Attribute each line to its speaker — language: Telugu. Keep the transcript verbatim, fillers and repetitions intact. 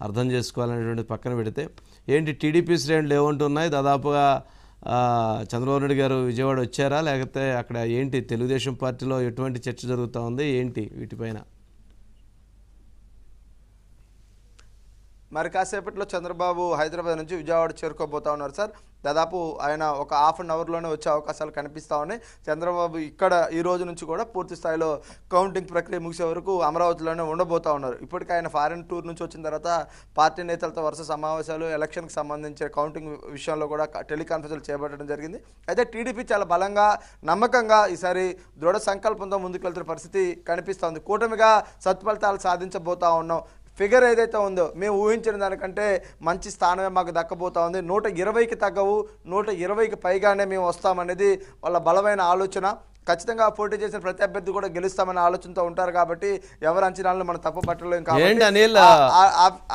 Speaker 1: అర్థం చేసుకోవాలనేటువంటి పక్కన పెడితే ఏంటి టీడీపీ శ్రేణులు ఏమంటున్నాయి? దాదాపుగా చంద్రబాబు నాయుడు గారు విజయవాడ వచ్చారా, లేకపోతే అక్కడ ఏంటి తెలుగుదేశం పార్టీలో ఎటువంటి చర్చ జరుగుతూ ఉంది ఏంటి వీటిపైన?
Speaker 2: మరి కాసేపట్లో చంద్రబాబు హైదరాబాద్ నుంచి విజయవాడ చేరుకోబోతా ఉన్నారు సార్. దాదాపు ఆయన ఒక హాఫ్ అన్ అవర్లోనే వచ్చే అవకాశాలు కనిపిస్తూ ఉన్నాయి. చంద్రబాబు ఇక్కడ ఈ రోజు నుంచి కూడా పూర్తి స్థాయిలో కౌంటింగ్ ప్రక్రియ ముగిసే వరకు అమరావతిలోనే ఉండబోతూ ఉన్నారు. ఇప్పటికే ఆయన ఫారిన్ టూర్ నుంచి వచ్చిన తర్వాత పార్టీ నేతలతో వరుస సమావేశాలు, ఎలక్షన్కి సంబంధించిన కౌంటింగ్ విషయంలో కూడా టెలికాన్ఫరెన్స్లు చేపట్టడం జరిగింది. అయితే టీడీపీ చాలా బలంగా, నమ్మకంగా ఈసారి దృఢ సంకల్పంతో ముందుకెళ్తున్న పరిస్థితి కనిపిస్తోంది. కూటమిగా సత్ఫలితాలు సాధించబోతా ఉన్నాం. ఫిగర్ ఏదైతే ఉందో మేము ఊహించిన దానికంటే మంచి స్థానమే మాకు దక్కబోతా ఉంది. నూట ఇరవైకి తగ్గవు, నూట ఇరవైకి పైగానే మేము వస్తామనేది వాళ్ళ బలమైన ఆలోచన. ఖచ్చితంగా పోటీ చేసిన ప్రతి అభ్యర్థి కూడా గెలుస్తామనే ఆలోచనతో ఉంటారు కాబట్టి ఎవరి అంచనాలను మనం తప్పు పట్టలేం కాబట్టి